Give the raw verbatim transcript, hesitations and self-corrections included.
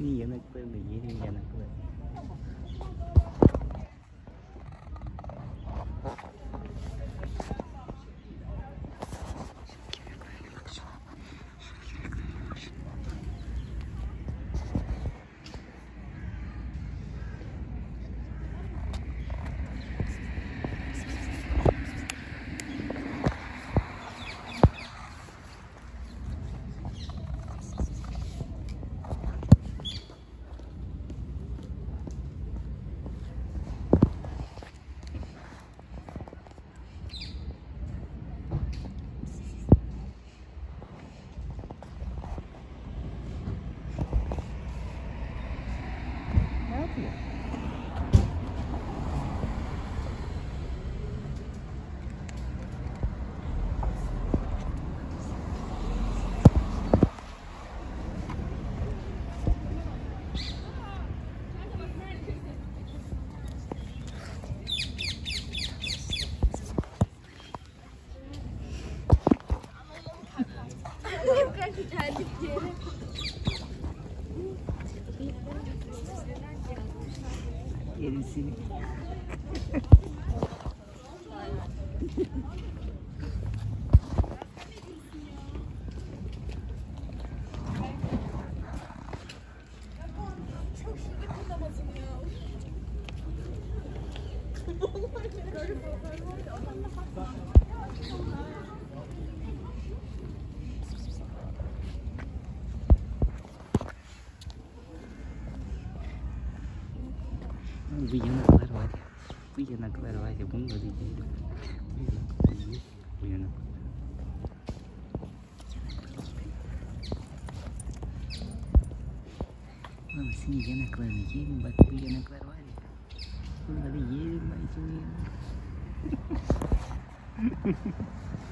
Seni yanaklarını yerim yanaklarını. Yerim seni. Bu yanaklar var ya, bu yanaklar var ya, bunları yiyelim. Bu yanak. Lan senin yanaklarını yiyelim, bak bu yanaklar var ya. Bunları yiyelim ben şimdi.